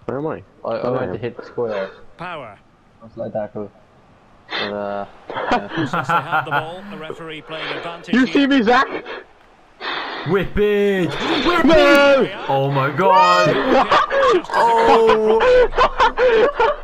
Where am I? I went to hit the square. Power. That's like that cool. But, Since they have the ball, the referee playing advantage. You see me, Zach? Whip it! Whip No! it! Oh my god! Just as a Oh!